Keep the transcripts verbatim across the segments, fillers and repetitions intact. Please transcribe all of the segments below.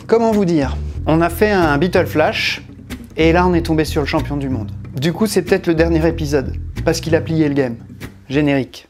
comment vous dire? On a fait un Beatle Flash, et là on est tombé sur le champion du monde. Du coup, c'est peut-être le dernier épisode, parce qu'il a plié le game. Générique.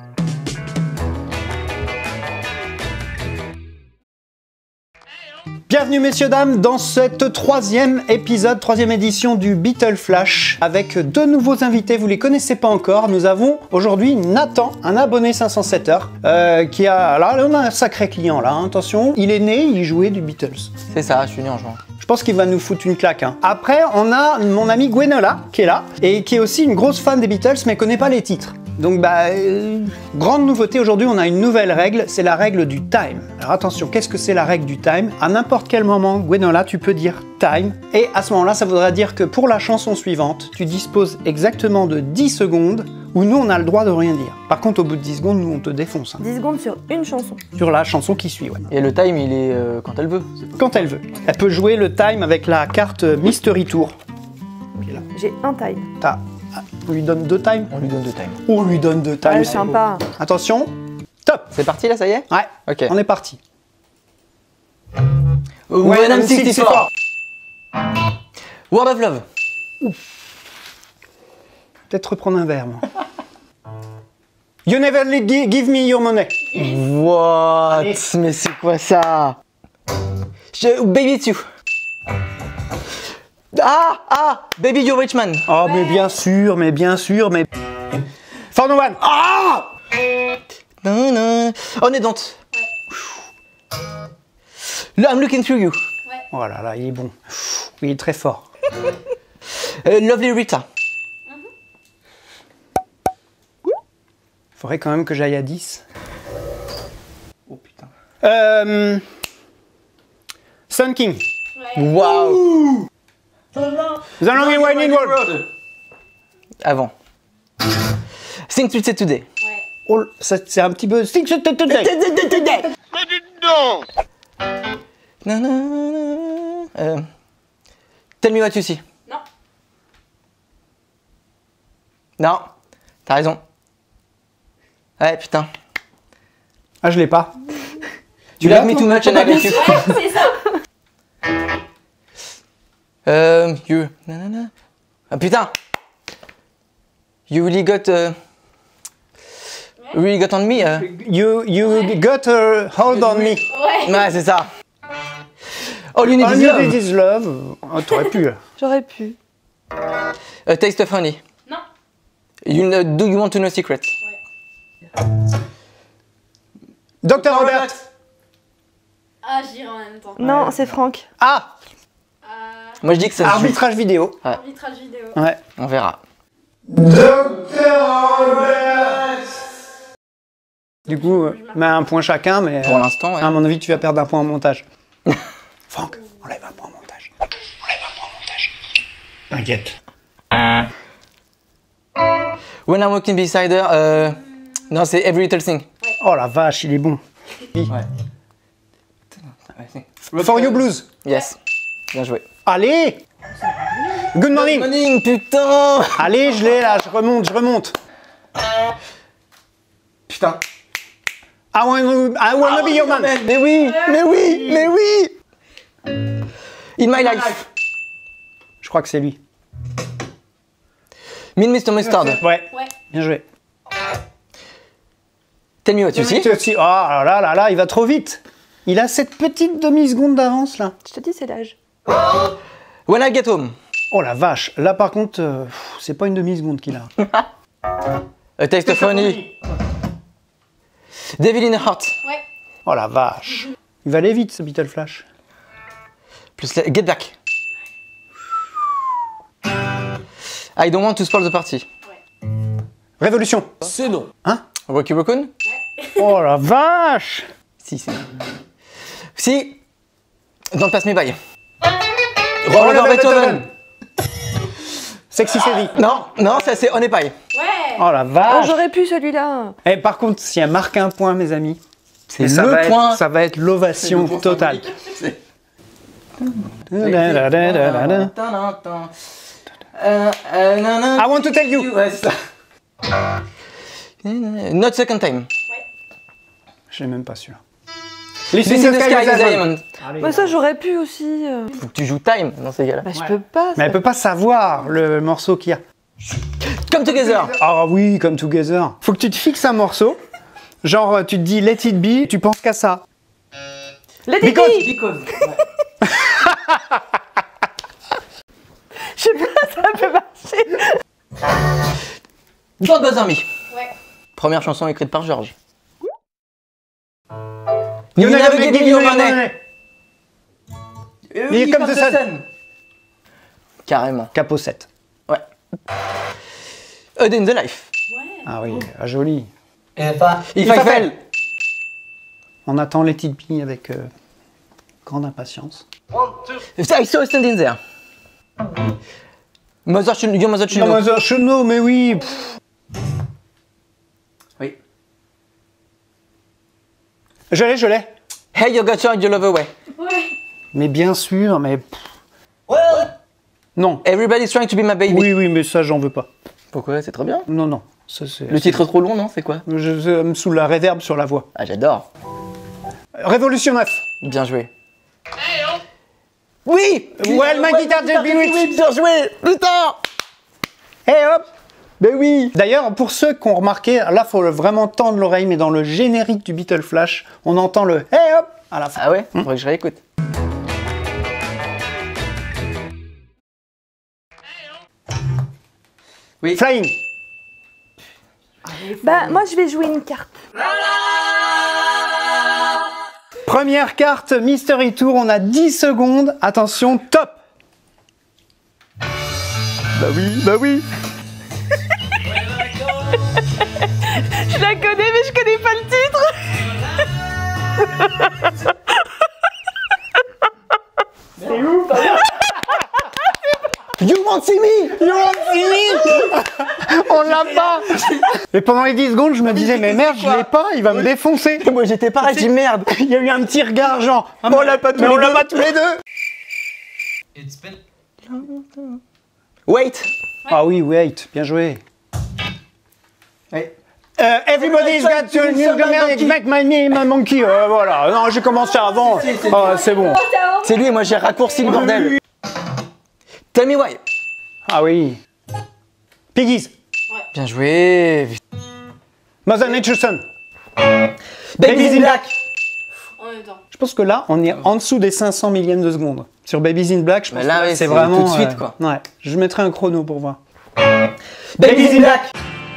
Bienvenue messieurs dames dans cette troisième épisode, troisième édition du Beatle Flash avec deux nouveaux invités, vous les connaissez pas encore. Nous avons aujourd'hui Nathan, un abonné cinq cent sept heures, euh, qui a, là on a un sacré client là, hein, attention, il est né, il jouait du Beatles. C'est ça, je suis né en juin. Je pense qu'il va nous foutre une claque. Hein. Après, on a mon ami Gwenola qui est là et qui est aussi une grosse fan des Beatles mais connaît pas les titres. Donc bah, euh, grande nouveauté aujourd'hui, on a une nouvelle règle, c'est la règle du time. Alors attention, qu'est-ce que c'est la règle du time? À n'importe quel moment, Gwenola, tu peux dire time. Et à ce moment-là, ça voudra dire que pour la chanson suivante, tu disposes exactement de dix secondes où nous, on a le droit de rien dire. Par contre, au bout de dix secondes, nous, on te défonce. Hein. dix secondes sur une chanson. Sur la chanson qui suit, ouais. Et le time, il est euh, quand elle veut. Quand elle veut. Elle peut jouer le time avec la carte Mystery Tour. J'ai un time. T'as... On lui donne deux times. On lui donne deux times. On lui donne deux times. Ouais, sympa. Attention, top. C'est parti là, ça y est? Ouais, ok. On est parti. When I'm sixty-four. World of Love. Peut-être reprendre un verre, moi. You never give me your money. What? Allez. Mais c'est quoi ça? Je... Baby It's You. Ah, ah, Baby You're Rich Man. Oh, mais bien sûr, mais bien sûr, mais... For no one. Ah! Non, non. On est dante. Là, I'm Looking Through You. Oh là là, il est bon. Il est très fort. Euh, Lovely Rita. Faudrait quand même que j'aille à dix. Oh putain. Euh... Sun King. Waouh. The Long and Winding Road. Avant. Things We Said Today. Oh, c'est un petit peu... Things We Said Today. Mais dites donc! Non, non, non. Euh... Tell Me What You See. Non. Non. T'as raison. Ouais, putain. Ah, je l'ai pas. You Love Me Too Much and I Love You. C'est ça. Euh... You... Nanana. Ah putain. You really got... Uh... Really got on me. Uh... You, you got a hold on me. Ouais. Ouais, c'est ça. All You Need All Is you Love. need is love. Oh, t'aurais pu. J'aurais pu. A Taste of Honey. Non. You know, Do You Want to Know Secret? Docteur Robert. Ah, j'irai en même temps. Non, c'est Franck. Ah, Euh, Moi je dis que ça se joue. arbitrage vidéo. arbitrage vidéo. Ouais. On verra. Docteur Robert. Du coup, euh, mais un point chacun, mais Pour euh, l'instant, ouais. à mon avis, tu vas perdre un point en montage. Franck, enlève un point en montage. Enlève un point en montage. T'inquiète. When I'm Walking Beside Her, euh... non, c'est Every Little Thing. Oh la vache, il est bon. Ouais. For You Blues. Yes. Bien joué. Allez. Good morning. Good morning, putain. Allez, je l'ai là, je remonte, je remonte. Putain. I wanna, I wanna be your man. Mais oui, mais oui, mais oui. In My Life. Je crois que c'est lui. Me and Mister Mustard. Ouais. Ouais. Bien joué. Tell Me What You See. Tu aussi. Oh là là là là, il va trop vite. Il a cette petite demi-seconde d'avance là. Je te dis, c'est l'âge. When I Get Home. Oh la vache, là par contre, euh, pff, c'est pas une demi-seconde qu'il a. A Taste of Honey. Devil in a Heart. Ouais. Oh la vache. Il va aller vite ce Beatle Flash. Plus la... Get Back. I Don't Want to Spoil the Party. Révolution. C'est non. Hein? Rocky Raccoon. Oh la vache. Si, c'est. Si. Don't Pass Me By. Oh, Roll le Over Beethoven. Sexy Série. Non, non, ça c'est On est paille. Ouais. Oh la Oh, vache. j'aurais pu celui-là. Et par contre, si elle marque un point, mes amis, C'est mais ça le va être- point. ça va être l'ovation totale. Da-da-da-da-da-da. Euh, euh, non, non. I want to tell you. Ouais, c'est ça. Not Second Time. Je l'ai même pas sûr. Listen in the Sky is Diamond. Allez, Bah ça j'aurais pu aussi. euh. Faut que tu joues time dans ces cas-là. Bah je Ouais. peux pas. Mais elle peut pas savoir le morceau qu'il y a. Come Together. Ah oui, comme Together. Faut que tu te fixes un morceau. Genre, tu te dis Let It Be, tu penses qu'à ça. Let it Because- be. Because. Je sais pas, ça peut marcher. God Goes Army. Ouais. Première chanson écrite par George. You never never give give me me your your money. money. Here Here comes the sun. Carrément. Capo sept. Ouais. A Day in the Life. Ouais. Ah oui, ah, joli. If I, If I Fell. Fell. On attend Let It Be avec euh, grande impatience. I Saw a Stand in There. Mother Should Your Mother Should Non, Know. Mother Should Know, mais oui. pff. Oui. Je l'ai, je l'ai. Hey, you got your love away. Ouais. Mais bien sûr, mais... pff. Non. Everybody's trying to be my baby. Oui, oui, mais ça, j'en veux pas. Pourquoi? C'est trop bien. Non, non. Ça, c'est... Le titre est trop long, non? C'est quoi? Je, je me sous la réverb sur la voix. Ah, j'adore. Révolution neuf. Bien joué. Oui! Ouais, ma guitare de Bewitched. Oui, bien joué! Putain! Et hop. Ben oui. D'ailleurs, pour ceux qui ont remarqué, là, faut vraiment tendre l'oreille, mais dans le générique du Beatle Flash, on entend le « Hey hop » à la fin. Ah ouais? Faudrait que je réécoute. Oui. Flying. Bah moi je vais jouer une carte. Première carte, Mystery Tour, on a dix secondes. Attention, top. Bah oui, bah oui. Je la connais mais je connais pas le titre. You won't see me! You won't see me. On l'a pas. Et pendant les dix secondes, je me disais, mais merde, je l'ai pas, il va me défoncer. Moi j'étais pareil, j'ai dit merde! Il y a eu un petit regard, genre, ah, on l'a pas tous les deux. On l'a pas tous les deux. Wait! Ah oui, wait, bien joué. Ouais. Euh, everybody's got to make my me my monkey. Euh, voilà, non, j'ai commencé avant. Ah, c'est bon. C'est lui et moi j'ai raccourci le bordel. Tell me why! Ah oui. Piggies. Bien joué! Mother Nature Son. Babies in Black! En même temps. Je pense que là, on est en dessous des cinq cents millièmes de seconde. Sur Babies in Black, je pense Bah là, que ouais, c'est c'est vraiment... tout de suite, euh, quoi. Ouais, je mettrai un chrono pour voir. Babies in Black!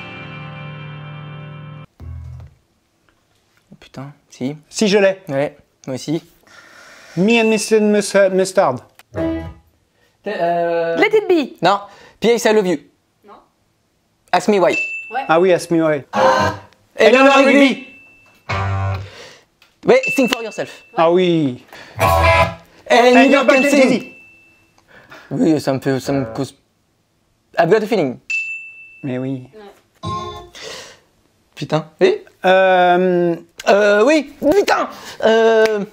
Oh putain, si. Si je l'ai. Ouais, moi aussi. Me and mister Mustard. Euh... Let it be. Non, P S I Love You. Non. Ask me why. Ah oui, Ask Me Why. Eleanor Rigby. Ouais, Sing for Yourself. Ah oui. And And you Your can Bad sing. Daisy. Oui, ça me fait, ça me cause. I've got a feeling. Mais oui. Putain. Oui. Euh... Euh, oui. Putain. Euh.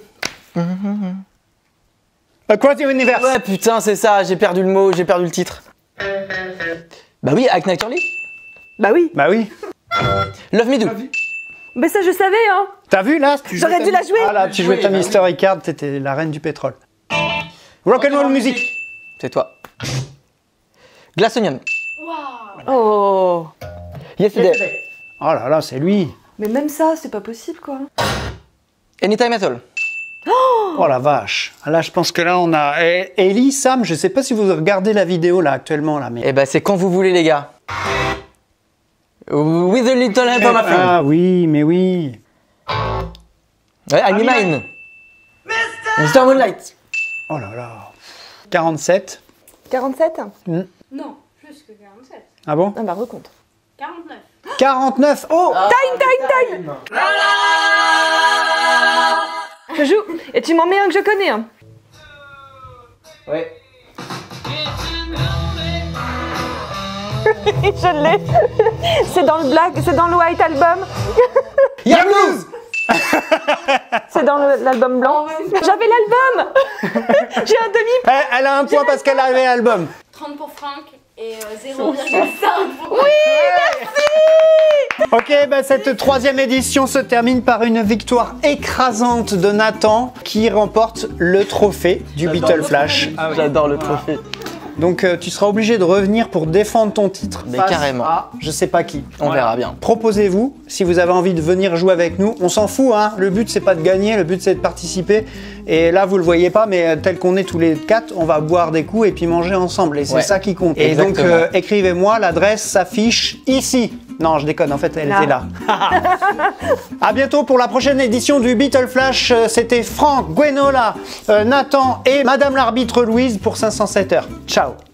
Across the Universe. Ouais, putain, c'est ça. J'ai perdu le mot, j'ai perdu le titre. Bah oui, Act Naturally. Bah oui. Bah oui. Love Me Do. Mais ça je savais hein. T'as vu là tu J'aurais jouais dû ta- la jouer. Ah là, tu jouais ta Mystery Card, t'étais la reine du pétrole. Rock'n'roll music. C'est toi. Glass Onion. Waouh. Oh. Yesterday. Oh là là, c'est lui. Mais même ça c'est pas possible quoi. Anytime at all. Oh la vache. Là, je pense que là, on a... Et- Ellie, Sam, je sais pas si vous regardez la vidéo là actuellement là, mais... Eh bah, c'est quand vous voulez, les gars. With a little help from my friend. Ah oui, mais oui. Ouais, I'm mine. Mister Moonlight. Oh là là. quarante-sept. quarante-sept. Non, plus que quarante-sept. Ah bon? Ah bah recompte. quarante-neuf. quarante-neuf. Oh. Time, time, time. Je joue. Et tu m'en mets un que je connais hein. Ouais. Je l'ai. C'est dans le black, c'est dans le White Album. Young Blues. C'est dans le- l'album blanc. J'avais l'album. J'ai un demi. Elle, elle a un point parce qu'elle avait l'album. trente pour Franck Et euh, zéro virgule cinq. Ok, bah cette troisième édition se termine par une victoire écrasante de Nathan qui remporte le trophée du Beetle Flash. Ah oui. J'adore le trophée. Donc euh, tu seras obligé de revenir pour défendre ton titre. Mais face carrément. à je sais pas qui. On Voilà. verra bien. Proposez-vous si vous avez envie de venir jouer avec nous. On s'en fout, hein. Le but c'est pas de gagner, le but c'est de participer. Et là vous le voyez pas, mais tel qu'on est tous les quatre, on va boire des coups et puis manger ensemble. Et c'est Ouais. ça qui compte. Et donc Exactement. euh, écrivez-moi, l'adresse s'affiche ici. Non, je déconne, en fait, elle Là. était là. À bientôt pour la prochaine édition du Beetle Flash. Euh, C'était Franck, Gwenola, euh, Nathan et Madame l'arbitre Louise pour cinq cent sept heures. Ciao.